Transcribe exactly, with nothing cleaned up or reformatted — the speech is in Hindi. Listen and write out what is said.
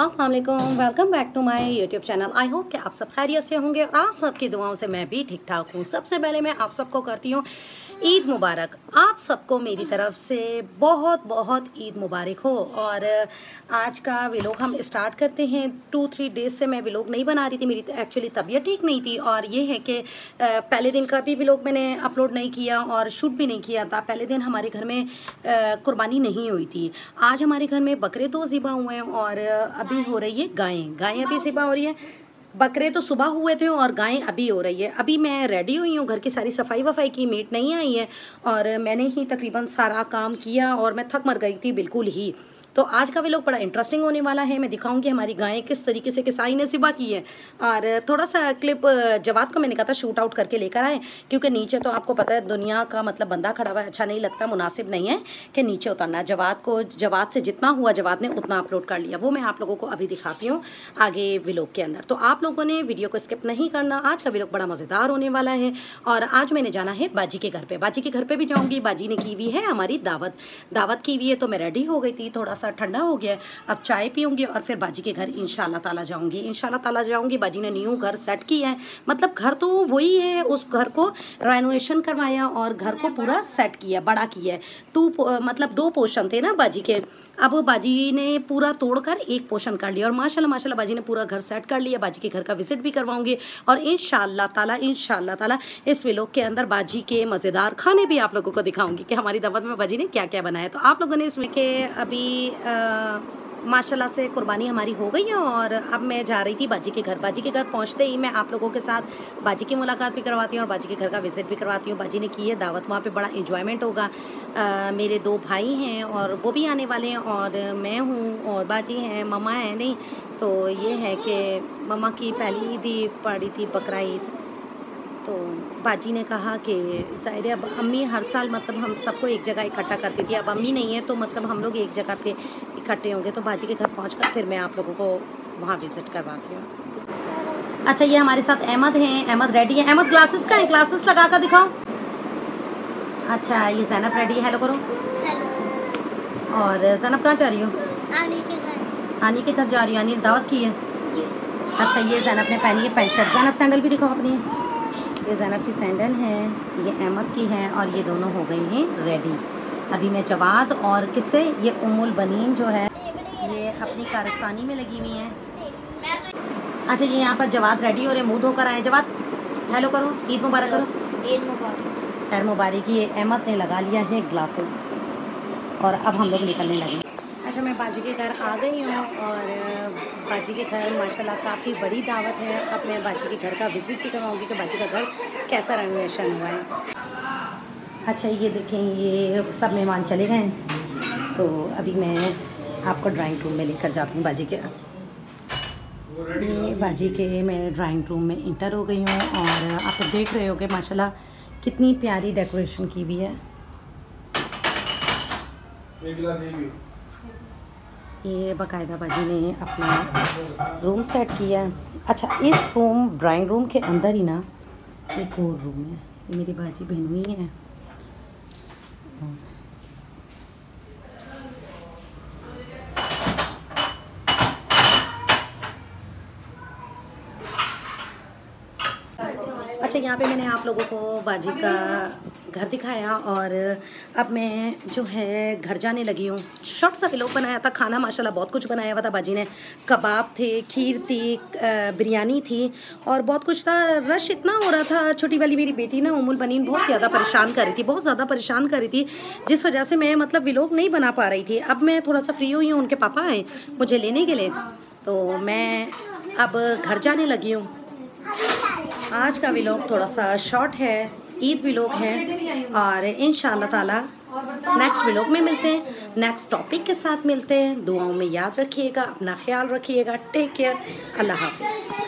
अस्सलाम वालेकुम, welcome back to my YouTube channel. I hope कि आप सब खैरियत से होंगे और आप सबकी दुआओं से मैं भी ठीक ठाक हूँ। सबसे पहले मैं आप सबको करती हूँ ईद मुबारक। आप सबको मेरी तरफ से बहुत बहुत ईद मुबारक हो। और आज का व्लॉग हम स्टार्ट करते हैं। टू थ्री डेज से मैं व्लॉग नहीं बना रही थी, मेरी एक्चुअली तबीयत ठीक नहीं थी। और ये है कि पहले दिन का भी व्लॉग मैंने अपलोड नहीं किया और शूट भी नहीं किया था। पहले दिन हमारे घर में कुर्बानी नहीं हुई थी। आज हमारे घर में बकरे दो ज़िबा हुए हैं और अभी हो रही है गायें गायें अभी ज़िबा हो रही है। बकरे तो सुबह हुए थे और गायें अभी हो रही है। अभी मैं रेडी हुई हूँ, घर की सारी सफाई वफाई की, मेट नहीं आई है और मैंने ही तकरीबन सारा काम किया और मैं थक मर गई थी बिल्कुल ही। तो आज का व्लॉग बड़ा इंटरेस्टिंग होने वाला है। मैं दिखाऊंगी हमारी गायें किस तरीके से किसाई ने ज़िबा की है। और थोड़ा सा क्लिप जवाद को मैंने कहा था शूट आउट करके लेकर आए, क्योंकि नीचे तो आपको पता है दुनिया का मतलब बंदा खड़ा हुआ है, अच्छा नहीं लगता, मुनासिब नहीं है कि नीचे उतरना। जवाद को जवाद से जितना हुआ जवाद ने उतना अपलोड कर लिया, वो मैं आप लोगों को अभी दिखाती हूँ आगे व्लॉग के अंदर। तो आप लोगों ने वीडियो को स्किप नहीं करना, आज का व्लॉग बड़ा मज़ेदार होने वाला है। और आज मैंने जाना है बाजी के घर पे, बाजी के घर पे भी जाऊँगी। बाजी ने की हुई है हमारी दावत दावत की हुई है, तो मैं रेडी हो गई थी, थोड़ा सा ठंडा हो गया। अब चाय पीऊँगी और फिर बाजी के घर इंशाल्लाह ताला जाऊँगी इंशाल्लाह ताला जाऊँगी। बाजी ने न्यू घर सेट किया है, मतलब घर तो वही है, उस घर को रेनोवेशन करवाया और घर को पूरा सेट किया, बड़ा किया है। टू मतलब दो पोर्शन थे ना बाजी के, अब बाजी ने पूरा तोड़कर एक पोर्शन कर लिया और माशाल्लाह माशाल्लाह बाजी ने पूरा घर सेट कर लिया। बाजी के घर का विजिट भी करवाऊंगी और इंशाल्लाह ताला इंशाल्लाह ताला इस व्लॉग के अंदर बाजी के मज़ेदार खाने भी आप लोगों को दिखाऊंगी कि हमारी दावत में बाजी ने क्या क्या बनाया। तो आप लोगों ने इसमें के अभी आ, माशाल्लाह से कुर्बानी हमारी हो गई है और अब मैं जा रही थी बाजी के घर। बाजी के घर पहुंचते ही मैं आप लोगों के साथ बाजी की मुलाकात भी करवाती हूँ और बाजी के घर का विजिट भी करवाती हूँ। बाजी ने की है दावत, वहाँ पे बड़ा एंजॉयमेंट होगा। आ, मेरे दो भाई हैं और वो भी आने वाले हैं और मैं हूँ और बाजी हैं, ममा है नहीं। तो ये है कि ममा की पहली ईद ही पड़ी थी, बकरा ईद। तो बाजी ने कहा कि ज़ाहिर है अब अम्मी हर साल मतलब हम सबको एक जगह इकट्ठा करती थी, अब अम्मी नहीं है तो मतलब हम लोग एक जगह पे इकट्ठे होंगे। तो बाजी के घर पहुंचकर फिर मैं आप लोगों को वहाँ विज़िट करवाती हूँ। अच्छा, ये हमारे साथ अहमद हैं, अहमद रेडी है। अहमद ग्लासेस का है, ग्लासेस लगा कर दिखाओ। अच्छा, ये ज़ैनब रेडी है, हेलो करो। हेलो। और ज़ैनब कहाँ जा रही हो? आनी के घर। आनी के घर जा रही हो? आनी दावत की है? अच्छा, ये ज़ैनब ने पहनी है पैंट शर्ट। ज़ैनब सैंडल भी दिखाओ अपनी। ये ज़ैनब की सैंडल है, ये अहमद की है और ये दोनों हो गई हैं रेडी। अभी मैं जवाद और किससे, ये उम्मुल बनीन जो है ये अपनी कारस्तानी में लगी हुई है। अच्छा, ये यहाँ पर जवाद रेडी हो रहे, मुँह धोकर आए। जवाद हेलो करो, ईद मुबारक करो। ईद मुबारक। खैर मुबारक। ये अहमद ने लगा लिया है ग्लासेस और अब हम लोग निकलने लगे। अच्छा, मैं बाजी के घर आ गई हूँ और बाजी के घर माशाल्लाह काफ़ी बड़ी दावत है। अब मैं बाजी के घर का विज़िट भी करवाऊँगी कि बाजी का घर कैसा रेनोवेशन हुआ है। अच्छा, ये देखें, ये सब मेहमान चले गए हैं तो अभी मैं आपको ड्राइंग रूम में लेकर जाती हूँ बाजी के। ये बाजी के मैं ड्राइंग रूम में इंटर हो गई हूँ और आप देख रहे हो कि माशाल्लाह कितनी प्यारी डेकोरेशन की हुई है। ये बाकायदा बाजी ने अपना रूम सेट किया। अच्छा, इस रूम ड्राइंग रूम के अंदर ही ना एक और रूम है, ये मेरी बाजी बहन हुई है। अच्छा, यहाँ पे मैंने आप लोगों को बाजी का घर दिखाया और अब मैं जो है घर जाने लगी हूँ। शॉर्ट सा व्लॉग बनाया था। खाना माशाल्लाह बहुत कुछ बनाया हुआ था बाजी ने, कबाब थे, खीर थी, बिरयानी थी और बहुत कुछ था। रश इतना हो रहा था, छोटी वाली मेरी बेटी ना उम्मुल बनीन बहुत ज़्यादा परेशान कर रही थी, बहुत ज़्यादा परेशान कर रही थी, जिस वजह से मैं मतलब व्लॉग नहीं बना पा रही थी। अब मैं थोड़ा सा फ्री हुई हूँ, उनके पापा आए मुझे लेने के लिए, तो मैं अब घर जाने लगी हूँ। आज का व्लॉग थोड़ा सा शॉर्ट है, ईद व्लॉग है और इंशाल्लाह ताला नेक्स्ट व्लॉग में मिलते हैं, नेक्स्ट टॉपिक के साथ मिलते हैं। दुआओं में याद रखिएगा, अपना ख्याल रखिएगा। टेक केयर, अल्लाह हाफिज़।